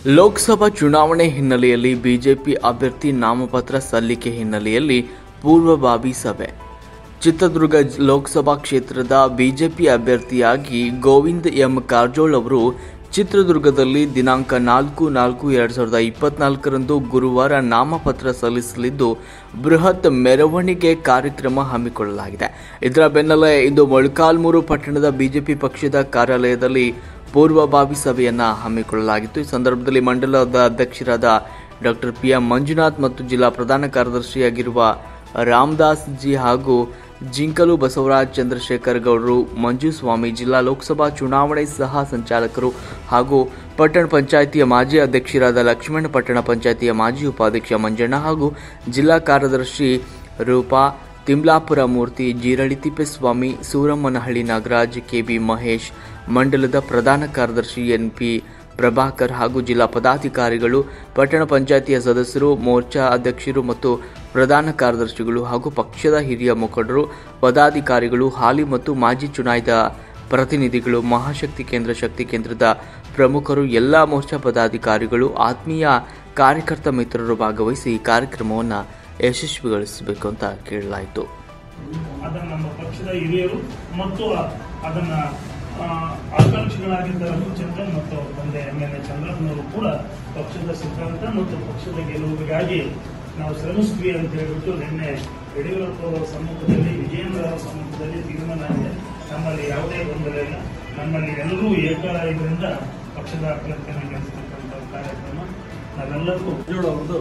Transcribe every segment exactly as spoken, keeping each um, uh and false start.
ಲೋಕಸಭಾ ಚುನಾವಣೆ ಹಿನ್ನೆಲೆಯಲ್ಲಿ ಬಿಜೆಪಿ ಅಭ್ಯರ್ಥಿ ನಾಮಪತ್ರ ಸಲ್ಲಿಕೆ ಹಿನ್ನೆಲೆಯಲ್ಲಿ ಪೂರ್ವಭಾವಿ ಸಭೆ. ಚಿತ್ರದುರ್ಗ ಲೋಕಸಭಾ ಕ್ಷೇತ್ರದ ಬಿಜೆಪಿ ಅಭ್ಯರ್ಥಿಯಾಗಿ ಗೋವಿಂದ ಎಂ ಕಾರಜೋಳ ಅವರು ಚಿತ್ರದುರ್ಗದಲ್ಲಿ ದಿನಾಂಕ ನಾಲ್ಕು ನಾಲ್ಕು ಎರಡ್ ಸಾವಿರದ ಇಪ್ಪತ್ನಾಲ್ಕರಂದು ಗುರುವಾರ ನಾಮಪತ್ರ ಸಲ್ಲಿಸಲಿದ್ದು ಬೃಹತ್ ಮೆರವಣಿಗೆ ಕಾರ್ಯಕ್ರಮ ಹಮ್ಮಿಕೊಳ್ಳಲಾಗಿದೆ. ಇದರ ಬೆನ್ನಲ್ಲೇ ಇಂದು ಮೊಳಕಾಲ್ಮೂರು ಪಟ್ಟಣದ ಬಿಜೆಪಿ ಪಕ್ಷದ ಕಾರ್ಯಾಲಯದಲ್ಲಿ ಪೂರ್ವಭಾವಿ ಸಭೆಯನ್ನ ಹಮ್ಮಿಕೊಳ್ಳಲಾಗಿತ್ತು. ಈ ಸಂದರ್ಭದಲ್ಲಿ ಮಂಡಲದ ಅಧ್ಯಕ್ಷರಾದ ಡಾಕ್ಟರ್ ಪಿ ಎಂ ಮಂಜುನಾಥ್ ಮತ್ತು ಜಿಲ್ಲಾ ಪ್ರಧಾನ ಕಾರ್ಯದರ್ಶಿಯಾಗಿರುವ ರಾಮದಾಸ್ ಜಿ ಹಾಗೂ ಜಿಂಕಲು ಬಸವರಾಜ್ ಚಂದ್ರಶೇಖರ್ ಗೌಡರು, ಮಂಜುಸ್ವಾಮಿ, ಜಿಲ್ಲಾ ಲೋಕಸಭಾ ಚುನಾವಣೆ ಸಹ ಸಂಚಾಲಕರು ಹಾಗೂ ಪಟ್ಟಣ ಪಂಚಾಯಿತಿಯ ಮಾಜಿ ಅಧ್ಯಕ್ಷರಾದ ಲಕ್ಷ್ಮಣ, ಪಟ್ಟಣ ಪಂಚಾಯಿತಿಯ ಮಾಜಿ ಉಪಾಧ್ಯಕ್ಷ ಮಂಜಣ್ಣ ಹಾಗೂ ಜಿಲ್ಲಾ ಕಾರ್ಯದರ್ಶಿ ರೂಪಾ, ತಿಮ್ಲಾಪುರ ಮೂರ್ತಿ, ಜೀರಳಿ ತಿಪ್ಪೇಸ್ವಾಮಿ, ಸೂರಮ್ಮನಹಳ್ಳಿ ನಾಗರಾಜ್, ಕೆಬಿ ಮಹೇಶ್, ಮಂಡಲದ ಪ್ರಧಾನ ಕಾರ್ಯದರ್ಶಿ ಎನ್ ಪಿ ಪ್ರಭಾಕರ್ ಹಾಗೂ ಜಿಲ್ಲಾ ಪದಾಧಿಕಾರಿಗಳು, ಪಟ್ಟಣ ಪಂಚಾಯಿತಿಯ ಸದಸ್ಯರು, ಮೋರ್ಚಾ ಅಧ್ಯಕ್ಷರು ಮತ್ತು ಪ್ರಧಾನ ಕಾರ್ಯದರ್ಶಿಗಳು ಹಾಗೂ ಪಕ್ಷದ ಹಿರಿಯ ಮುಖಂಡರು, ಪದಾಧಿಕಾರಿಗಳು, ಹಾಲಿ ಮತ್ತು ಮಾಜಿ ಚುನಾಯಿತ ಪ್ರತಿನಿಧಿಗಳು, ಮಹಾಶಕ್ತಿ ಕೇಂದ್ರ, ಶಕ್ತಿ ಕೇಂದ್ರದ ಪ್ರಮುಖರು, ಎಲ್ಲ ಮೋರ್ಚಾ ಪದಾಧಿಕಾರಿಗಳು, ಆತ್ಮೀಯ ಕಾರ್ಯಕರ್ತ ಮಿತ್ರರು ಭಾಗವಹಿಸಿ ಕಾರ್ಯಕ್ರಮವನ್ನು ಯಶಸ್ವಿಗೊಳಿಸಬೇಕು ಅಂತ ಕೇಳಲಾಯಿತು. ಅದನ್ನು ನಮ್ಮ ಪಕ್ಷದ ಹಿರಿಯರು ಮತ್ತು ಅದನ್ನ ಆಕಾಂಕ್ಷಿಗಳಾಗಿದ್ದ ರಘುಚಂದ್ರನ್ ಮತ್ತು ತಂದೆ ಎಂ ಎಲ್ ಎ ಚಂದ್ರಪ್ಪನವರು ಕೂಡ ಪಕ್ಷದ ಸಿದ್ಧಾಂತ ಮತ್ತು ಪಕ್ಷದ ಗೆಲುವಿಗಾಗಿ ನಾವು ಶ್ರಮಿಸ್ತೀವಿ ಅಂತ ಹೇಳ್ಬಿಟ್ಟು ನಿನ್ನೆ ಯಡಿಯೂರಪ್ಪ ಅವರ ಸಮ್ಮುಖದಲ್ಲಿ, ವಿಜಯೇಂದ್ರ ಅವರ ಸಮ್ಮುಖದಲ್ಲಿ ತೀರ್ಮಾನ ಆಗಿದೆ. ನಮ್ಮಲ್ಲಿ ಯಾವುದೇ ಗೊಂದಲ ಇಲ್ಲ. ನಮ್ಮಲ್ಲಿ ಎಲ್ಲರೂ ಏಕ ಇದರಿಂದ ಪಕ್ಷದ ಅಭ್ಯರ್ಥಿಯನ್ನು ಗೆಲ್ಲಿಸತಕ್ಕಂಥ ಕಾರ್ಯಕ್ರಮ ನಾವೆಲ್ಲರಿಗೂ ಅವರದ್ದು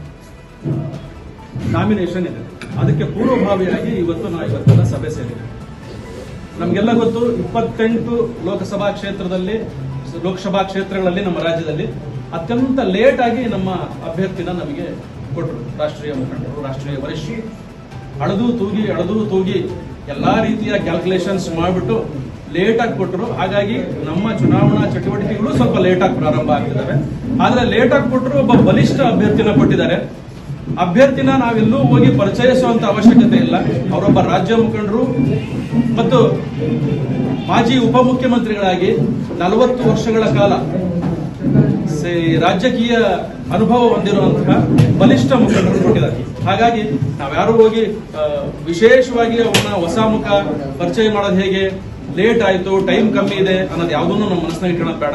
ನಾಮಿನೇಷನ್ ಇದೆ. ಅದಕ್ಕೆ ಪೂರ್ವಭಾವಿಯಾಗಿ ಇವತ್ತು ನಾವು ಇವತ್ತಿನ ಸಭೆ ಸೇರಿದೆ. ನಮಗೆಲ್ಲ ಗೊತ್ತು, ಇಪ್ಪತ್ತೆಂಟು ಲೋಕಸಭಾ ಕ್ಷೇತ್ರದಲ್ಲಿ ಲೋಕಸಭಾ ಕ್ಷೇತ್ರಗಳಲ್ಲಿ ನಮ್ಮ ರಾಜ್ಯದಲ್ಲಿ ಅತ್ಯಂತ ಲೇಟ್ ಆಗಿ ನಮ್ಮ ಅಭ್ಯರ್ಥಿನ ನಮಗೆ ಕೊಟ್ಟರು. ರಾಷ್ಟ್ರೀಯ ಮುಖಂಡರು, ರಾಷ್ಟ್ರೀಯ ವರಿಷ್ಠರು ಅಳದು ತೂಗಿ ಅಳದು ತೂಗಿ ಎಲ್ಲಾ ರೀತಿಯ ಕ್ಯಾಲ್ಕುಲೇಷನ್ಸ್ ಮಾಡಿಬಿಟ್ಟು ಲೇಟ್ ಆಗಿ ಕೊಟ್ಟರು. ಹಾಗಾಗಿ ನಮ್ಮ ಚುನಾವಣಾ ಚಟುವಟಿಕೆಗಳು ಸ್ವಲ್ಪ ಲೇಟ್ ಆಗಿ ಪ್ರಾರಂಭ ಆಗ್ತಿದ್ದಾವೆ. ಆದ್ರೆ ಲೇಟ್ ಆಗಿ ಕೊಟ್ಟರು, ಒಬ್ಬ ಬಲಿಷ್ಠ ಅಭ್ಯರ್ಥಿನ ಕೊಟ್ಟಿದ್ದಾರೆ. ಅಭ್ಯರ್ಥಿನ ನಾವೆಲ್ಲೂ ಹೋಗಿ ಪರಿಚಯಿಸುವಂತ ಅವಶ್ಯಕತೆ ಇಲ್ಲ. ಅವರೊಬ್ಬ ರಾಜ್ಯ ಮುಖಂಡರು ಮತ್ತು ಮಾಜಿ ಉಪಮುಖ್ಯಮಂತ್ರಿಗಳಾಗಿ ನಲವತ್ತು ವರ್ಷಗಳ ಕಾಲ ರಾಜಕೀಯ ಅನುಭವ ಹೊಂದಿರುವಂತಹ ಬಲಿಷ್ಠ ಮುಖಂಡರು ಕೊಟ್ಟಿದ್ದಾರೆ. ಹಾಗಾಗಿ ನಾವ್ಯಾರು ಹೋಗಿ ವಿಶೇಷವಾಗಿ ಅವನ್ನ ಹೊಸ ಮುಖ ಪರಿಚಯ ಮಾಡೋದು ಹೇಗೆ, ಲೇಟ್ ಆಯ್ತು, ಟೈಮ್ ಕಮ್ಮಿ ಇದೆ ಅನ್ನೋದು ಯಾವುದನ್ನು ನಮ್ಮ ಮನಸ್ಸಿನಾಗ ಇಟ್ಕೊಳ್ಳೋದು ಬೇಡ.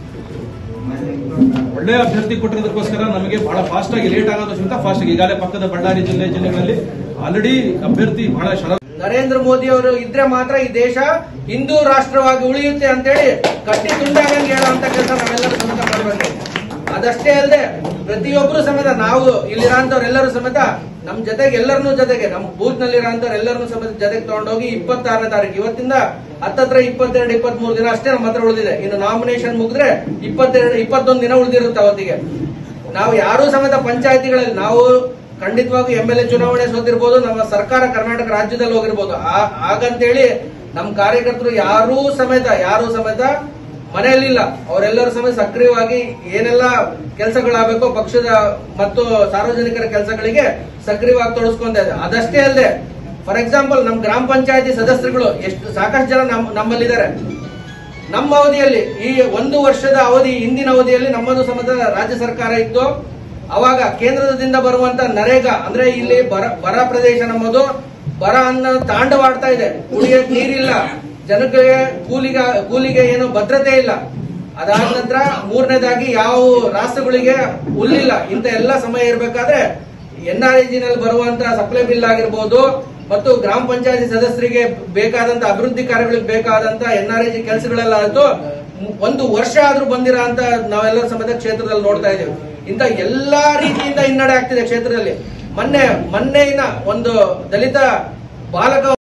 ಒಳ್ಳೆ ಅಭ್ಯರ್ಥಿ ಕೊಟ್ಟಿರೋದಕ್ಕೋಸ್ಕರ ನಮಗೆ ಬಹಳ ಫಾಸ್ಟ್ ಆಗಿ ಲೇಟ್ ಆಗೋದಕ್ಕಿಂತ ಫಾಸ್ಟ್ ಆಗಿ ಈಗಾಗಲೇ ಪಕ್ಕದ ಬಳ್ಳಾರಿ ಜಿಲ್ಲೆ ಜಿಲ್ಲೆಗಳಲ್ಲಿ ಆಲ್ರೆಡಿ ಅಭ್ಯರ್ಥಿ ಬಹಳ ಶರ ನರೇಂದ್ರ ಮೋದಿ ಅವರು ಇದ್ರೆ ಮಾತ್ರ ಈ ದೇಶ ಹಿಂದೂ ರಾಷ್ಟ್ರವಾಗಿ ಉಳಿಯುತ್ತೆ ಅಂತೇಳಿ ಕಟ್ಟಿ ತುಂಡಾಗಂಗೆ ಹೇಳುವಂತ ಕೆಲಸ ನಾವೆಲ್ಲರೂ ಸಮೇತ ಮಾಡಬೇಕು. ಅದಷ್ಟೇ ಅಲ್ಲದೆ ಪ್ರತಿಯೊಬ್ಬರು ಸಮೇತ ನಾವು ಇಲ್ಲಿರೋಂಥವ್ರೆಲ್ಲರೂ ಸಮೇತ ನಮ್ ಜೊತೆಗೆ ಎಲ್ಲರನ್ನೂ ಜೊತೆಗೆ ನಮ್ಮ ಬೂತ್ ನಲ್ಲಿರೋಂಥವ್ರು ಎಲ್ಲರನ್ನೂ ಸಮೇತ ಜೊತೆಗೆ ತಗೊಂಡೋಗಿ ಇಪ್ಪತ್ತಾರನೇ ತಾರೀಕು ಇವತ್ತಿಂದ ಹತ್ತತ್ರ ಇಪ್ಪತ್ತೆರಡು ಇಪ್ಪತ್ತ್ ಮೂರು ದಿನ ಅಷ್ಟೇ ನಮ್ಮ ಹತ್ರ ಉಳಿದಿದೆ. ಇನ್ನು ನಾಮಿನೇಷನ್ ಮುಗಿದ್ರೆ ಇಪ್ಪತ್ತೆರಡು ಇಪ್ಪತ್ತೊಂದು ದಿನ ಉಳಿದಿರುತ್ತೆ. ಅವತ್ತಿಗೆ ನಾವು ಯಾರೂ ಸಮೇತ ಪಂಚಾಯತಿಗಳಲ್ಲಿ ನಾವು ಖಂಡಿತವಾಗಿ ಎಂ ಎಲ್ ಎ ಚುನಾವಣೆ ಸೋತಿರ್ಬೋದು, ನಮ್ಮ ಸರ್ಕಾರ ಕರ್ನಾಟಕ ರಾಜ್ಯದಲ್ಲಿ ಹೋಗಿರ್ಬೋದು. ಹಾಗಂತೇಳಿ ನಮ್ಮ ಕಾರ್ಯಕರ್ತರು ಯಾರೂ ಸಮೇತ ಯಾರೂ ಸಮೇತ ಮನೆಯಲ್ಲಿಲ್ಲ. ಅವರೆಲ್ಲರೂ ಸಮೇತ ಸಕ್ರಿಯವಾಗಿ ಏನೆಲ್ಲ ಕೆಲಸಗಳಾಗಬೇಕು ಪಕ್ಷದ ಮತ್ತು ಸಾರ್ವಜನಿಕರ ಕೆಲಸಗಳಿಗೆ ಸಕ್ರಿಯವಾಗಿ ತೊಡಸ್ಕೊಂತ ಇದೆ. ಅದಷ್ಟೇ ಅಲ್ಲದೆ ಫಾರ್ ಎಕ್ಸಾಂಪಲ್ ನಮ್ಮ ಗ್ರಾಮ ಪಂಚಾಯತಿ ಸದಸ್ಯರುಗಳು ಎಷ್ಟು ಸಾಕಷ್ಟು ಜನ ನಮ್ಮಲ್ಲಿದ್ದಾರೆ. ನಮ್ಮ ಅವಧಿಯಲ್ಲಿ ಈ ಒಂದು ವರ್ಷದ ಅವಧಿ ಹಿಂದಿನ ಅವಧಿಯಲ್ಲಿ ನಮ್ಮದು ಸಮೇತ ರಾಜ್ಯ ಸರ್ಕಾರ ಇತ್ತು. ಅವಾಗ ಕೇಂದ್ರದಿಂದ ಬರುವಂತ ನರೇಗಾ ಅಂದ್ರೆ ಇಲ್ಲಿ ಬರ ಬರ ಪ್ರದೇಶ ನಮ್ಮದು, ಬರ ಅನ್ನ ತಾಂಡವಾಡ್ತಾ ಇದೆ. ಕುಡಿಯಕ್ಕೆ ನೀರಿಲ್ಲ, ಜನಕ್ಕೆ ಕೂಲಿಗೆ ಕೂಲಿಗೆ ಏನು ಭದ್ರತೆ ಇಲ್ಲ. ಅದಾದ ನಂತರ ಮೂರನೇದಾಗಿ ಯಾವ ರಾಷ್ಟ್ರಗಳಿಗೆ ಹುಲ್ಲಿಲ್ಲ. ಇಂತ ಎಲ್ಲ ಸಮಯ ಇರಬೇಕಾದ್ರೆ ಎನ್ ಆರ್ ಐ ಜಿ ನಲ್ಲಿ ಬರುವಂತ ಸಪ್ಲೈ ಬಿಲ್ ಆಗಿರ್ಬೋದು ಮತ್ತು ಗ್ರಾಮ ಪಂಚಾಯತಿ ಸದಸ್ಯರಿಗೆ ಬೇಕಾದಂತ ಅಭಿವೃದ್ಧಿ ಕಾರ್ಯಗಳಿಗೆ ಬೇಕಾದಂತ ಎನ್ ಆರ್ ಐ ಜಿ ಕೆಲಸಗಳೆಲ್ಲ ಆಯ್ತು. ಒಂದು ವರ್ಷ ಆದ್ರೂ ಬಂದಿರೋ ಅಂತ ನಾವೆಲ್ಲರೂ ಸಮೇತ ಕ್ಷೇತ್ರದಲ್ಲಿ ನೋಡ್ತಾ ಇದ್ದೇವೆ. ಇಂತ ಎಲ್ಲಾ ರೀತಿಯಿಂದ ಹಿನ್ನಡೆ ಆಗ್ತಿದೆ ಕ್ಷೇತ್ರದಲ್ಲಿ. ಮೊನ್ನೆ ಮೊನ್ನೆಯಿನ ಒಂದು ದಲಿತ ಬಾಲಕ